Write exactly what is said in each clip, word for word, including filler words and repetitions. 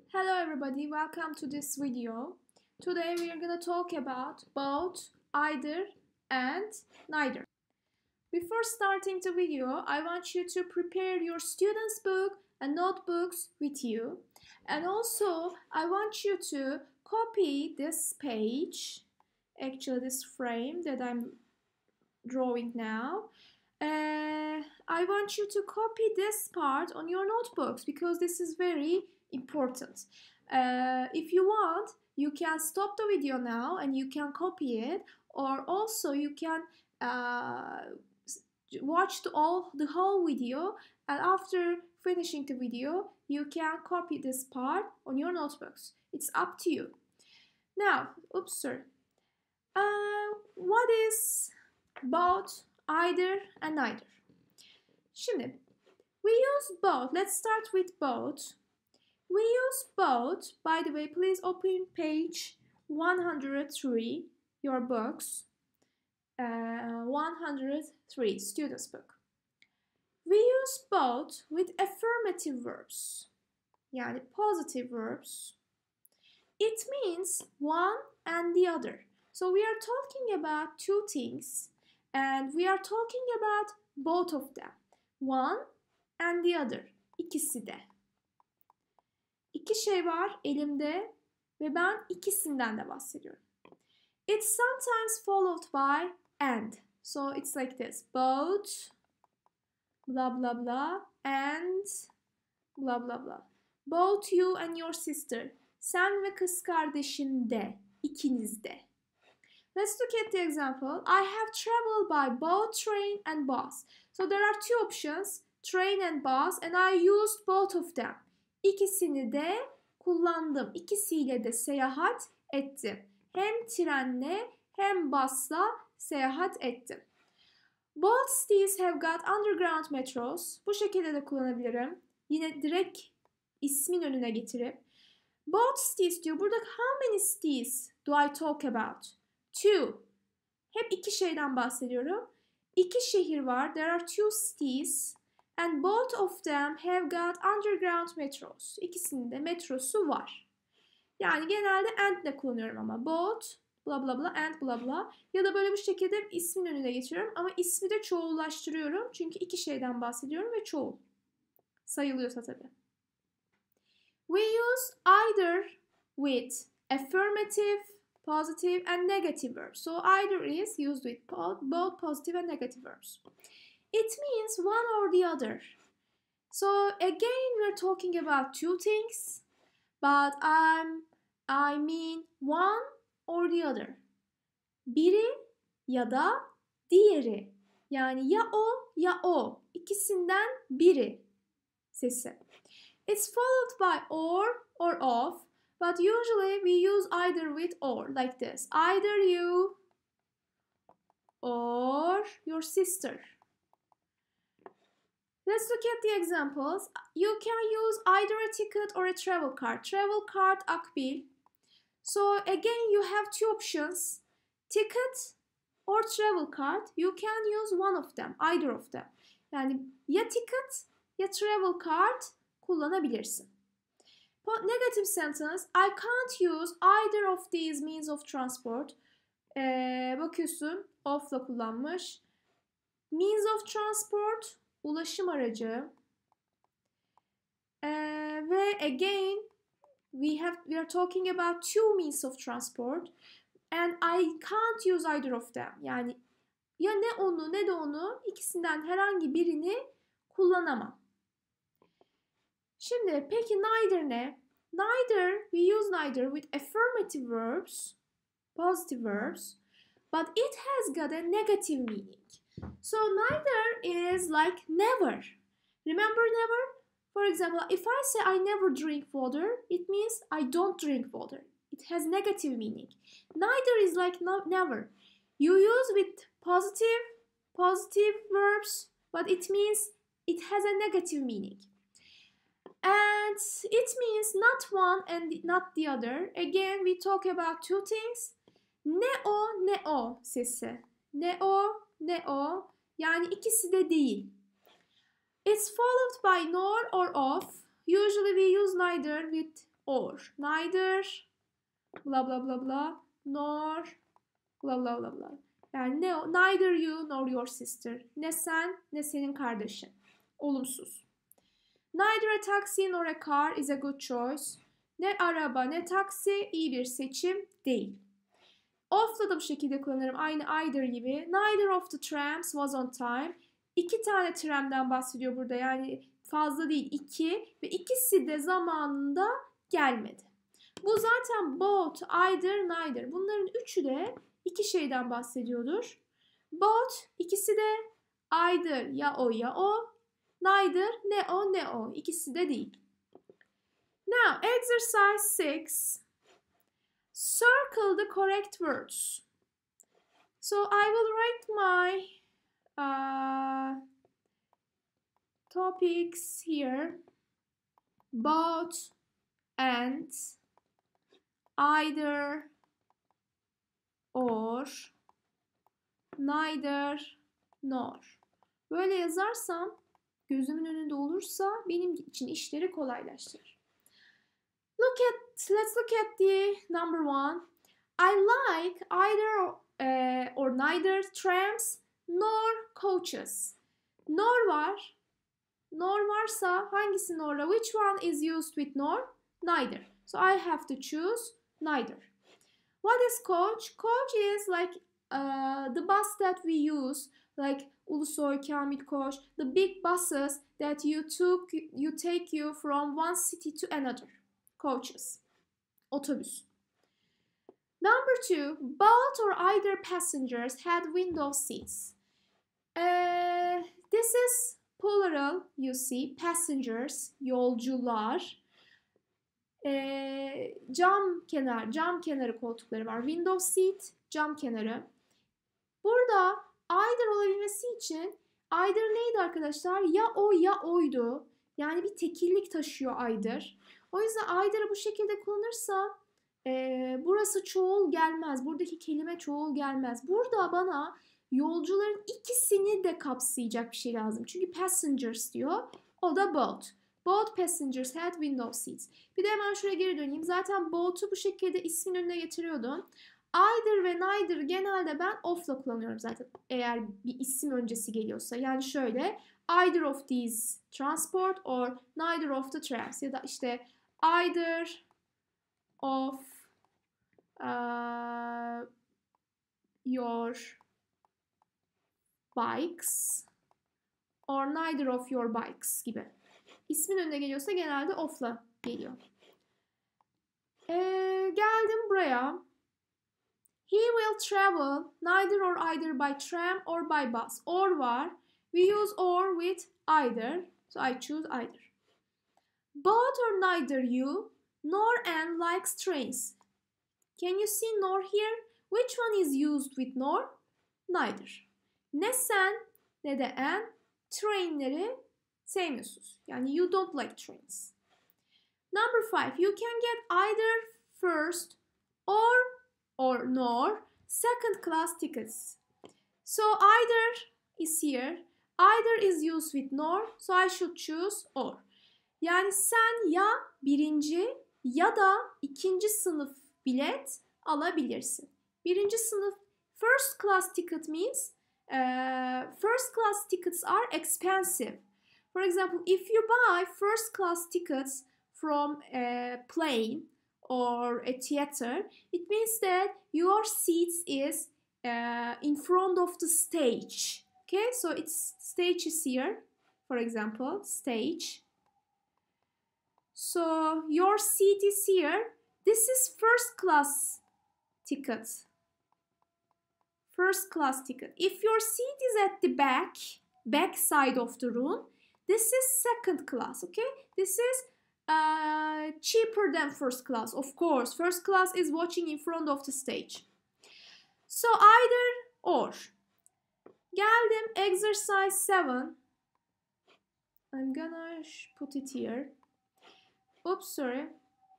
Hello everybody, welcome to this video. Today we are going to talk about both, either, and neither. Before starting the video, I want you to prepare your student's book and notebooks with you. And also, I want you to copy this page, actually this frame that I'm drawing now. Uh, I want you to copy this part on your notebooks because this is very important. Uh, if you want, you can stop the video now and you can copy it, or also you can uh, watch the, all, the whole video, and after finishing the video you can copy this part on your notebooks. It's up to you. Now, oops, sorry. Uh, what is both, either, and neither? Şimdi, we use both. Let's start with both. We use both. By the way, please open page one hundred three, your books. Uh, one hundred three, student's book. We use both with affirmative verbs. Yani positive verbs. It means one and the other. So we are talking about two things. And we are talking about both of them. One and the other. İkisi de. İki şey var elimde ve ben ikisinden de bahsediyorum. It's sometimes followed by and. So it's like this. Both, blah blah blah, and blah blah blah. Both you and your sister. Sen ve kız kardeşin de. İkiniz de. Let's look at the example. I have traveled by both train and bus. So there are two options, train and bus, and I used both of them. İkisini de kullandım. İkisiyle de seyahat ettim. Hem trenle hem busla seyahat ettim. Both cities have got underground metros. Bu şekilde de kullanabilirim. Yine direkt ismin önüne getirip. Both cities diyor. Burada how many cities do I talk about? Two. Hep iki şeyden bahsediyorum. İki şehir var. There are two cities. And both of them have got underground metros. İkisinin de metrosu var. Yani genelde and de kullanıyorum ama. Both, bla bla bla, and bla bla. Ya da böyle bu şekilde ismin önüne getiriyorum. Ama ismi de çoğullaştırıyorum. Çünkü iki şeyden bahsediyorum ve çoğul. Sayılıyorsa tabii. We use either with affirmative, positive and negative verbs. So either is used with both positive and negative verbs. It means one or the other. So again, we're talking about two things, but um, I mean one or the other. Biri ya da diğeri. Yani ya o ya o. İkisinden biri sesi. It's followed by or or of, but usually we use either with or, like this. Either you or your sister. Let's look at the examples. You can use either a ticket or a travel card. Travel card, akbil. So again, you have two options. Ticket or travel card. You can use one of them, either of them. Yani ya ticket ya travel card kullanabilirsin. Negative sentence. I can't use either of these means of transport. Ee, bakıyorsun, of'la kullanmış. Means of transport, ulaşım aracı. Ee, ve again, we have we are talking about two means of transport, and I can't use either of them. Yani ya ne onu ne de onu, ikisinden herhangi birini kullanamam. Şimdi peki neither ne? Neither, we use neither with affirmative verbs, positive verbs, but it has got a negative meaning. So neither is like never. Remember never? For example, if I say I never drink water, it means I don't drink water. It has negative meaning. Neither is like no, never. You use with positive, positive verbs, but it means it has a negative meaning. And it means not one and not the other. Again, we talk about two things. Ne o, ne o sesi. Ne o, ne o. Yani ikisi de değil. It's followed by nor or of. Usually we use neither with or. Neither blah blah blah blah nor blah blah blah blah. Yani ne, neither you nor your sister. Ne sen ne senin kardeşin. Olumsuz. Neither a taxi nor a car is a good choice. Ne araba ne taksi iyi bir seçim değil. Of'la da bu şekilde kullanırım. Aynı either gibi. Neither of the trams was on time. İki tane tramden bahsediyor burada. Yani fazla değil, iki. Ve ikisi de zamanında gelmedi. Bu zaten both, either, neither. Bunların üçü de iki şeyden bahsediyordur. Both, ikisi de either, ya o ya o. Neither, ne o ne o. İkisi de değil. Now, exercise six. Circle the correct words. So I will write my uh, topics here. Both and either or neither nor. Böyle yazarsam gözümün önünde olursa benim için işleri kolaylaştırır. Look at, let's look at the number one. I like either uh, or neither trams nor coaches. Nor var. Nor varsa hangisi nor'la? Which one is used with nor? Neither. So I have to choose neither. What is coach? Coach is like uh, the bus that we use, like Ulusoy, Kamil Koç, the big buses that you took, you take you from one city to another. Coaches. Otobüs. Number two, both or either passengers had window seats. Uh, this is plural, you see, passengers, yolcular. Ee, cam kenar, cam kenarı koltukları var. Window seat, cam kenarı. Burada either olabilmesi için either neydi arkadaşlar? Ya o ya oydu. Yani bir tekillik taşıyor either. O yüzden either'ı bu şekilde kullanırsa e, burası çoğul gelmez. Buradaki kelime çoğul gelmez. Burada bana yolcuların ikisini de kapsayacak bir şey lazım. Çünkü passengers diyor. O da both. Both passengers had window seats. Bir de hemen şuraya geri döneyim. Zaten both'u bu şekilde ismin önüne getiriyordum. Either ve neither genelde ben of'la kullanıyorum zaten. Eğer bir isim öncesi geliyorsa. Yani şöyle. Either of these transport or neither of the trams. Ya da işte either of uh, your bikes or neither of your bikes gibi. İsmin önüne geliyorsa genelde of'la geliyor. Ee, geldim buraya. He will travel neither or either by tram or by bus. Or var. We use or with either. So I choose either. Both or neither you nor Anne likes trains. Can you see nor here? Which one is used with nor? Neither. Ne sen ne de Anne trainleri sevmiyorsunuz. Yani you don't like trains. Number five. You can get either first or or nor second class tickets. So either is here. Either is used with nor. So I should choose or. Yani sen ya birinci ya da ikinci sınıf bilet alabilirsin. Birinci sınıf first class ticket means uh, first class tickets are expensive. For example, if you buy first class tickets from a plane or a theater, it means that your seats is uh, in front of the stage. Okay, so it's stage is here, for example, stage. So your seat is here. This is first class ticket. First class ticket. If your seat is at the back, back side of the room, this is second class, okay? This is uh, cheaper than first class, of course. First class is watching in front of the stage. So either or. Geldim exercise seven. I'm gonna put it here. Oops, sorry.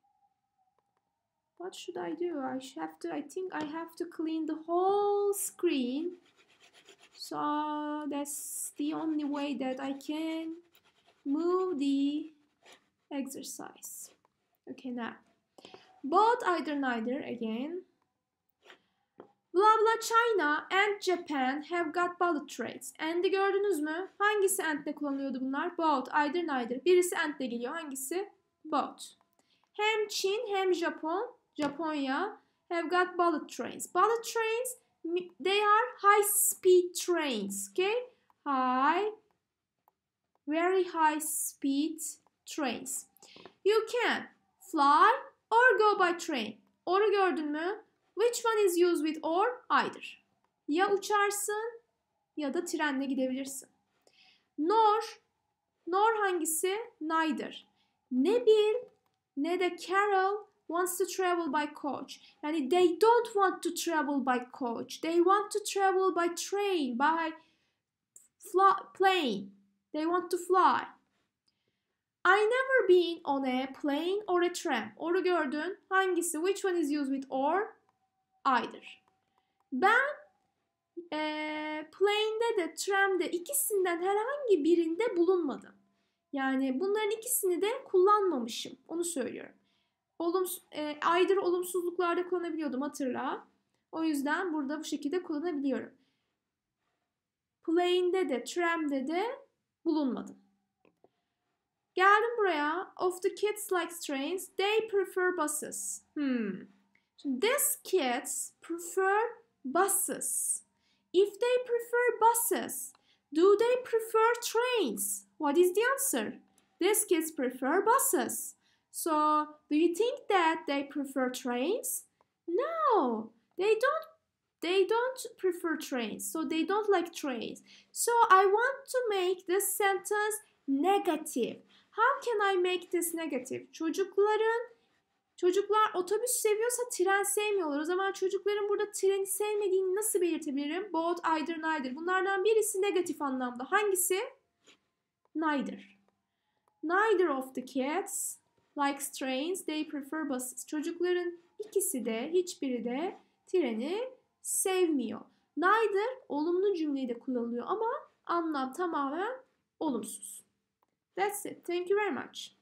What should I do? I have to, I think I have to clean the whole screen. So that's the only way that I can move the exercise. Okay, now. Both, either, neither again. Blah blah China and Japan have got bullet trains. And'i gördünüz mü? Hangisi and'le kullanılıyordu bunlar? Both, either, neither. Birisi and'le geliyor. Hangisi? Both. Hem Çin hem Japon, Japonya have got bullet trains. Bullet trains, they are high speed trains. Okay? High, very high speed trains. You can fly or go by train. Or'u gördün mü? Which one is used with or? Either. Ya uçarsın ya da trenle gidebilirsin. Nor, nor hangisi? Neither. Ne Bill ne de Carol wants to travel by coach. Yani they don't want to travel by coach. They want to travel by train, by plane. They want to fly. I never been on a plane or a tram. Or'u gördün. Hangisi? Which one is used with or? Either. Ben e, plane'de de tram'de ikisinden herhangi birinde bulunmadım. Yani bunların ikisini de kullanmamışım. Onu söylüyorum. Olumsuz, e, either olumsuzluklarda kullanabiliyordum, hatırla. O yüzden burada bu şekilde kullanabiliyorum. Plane'de de tram'de de bulunmadım. Geldim buraya. Of the kids likes trains, they prefer buses. Hmm. These kids prefer buses. If they prefer buses, do they prefer trains? What is the answer? These kids prefer buses. So, do you think that they prefer trains? No, they don't. They don't prefer trains. So, they don't like trains. So, I want to make this sentence negative. How can I make this negative? Çocukların Çocuklar otobüs seviyorsa tren sevmiyorlar. O zaman çocukların burada treni sevmediğini nasıl belirtebilirim? Both, either, neither. Bunlardan birisi negatif anlamda. Hangisi? Neither. Neither of the kids likes trains. They prefer buses. Çocukların ikisi de, hiçbiri de treni sevmiyor. Neither olumlu cümlede kullanılıyor ama anlam tamamen olumsuz. That's it. Thank you very much.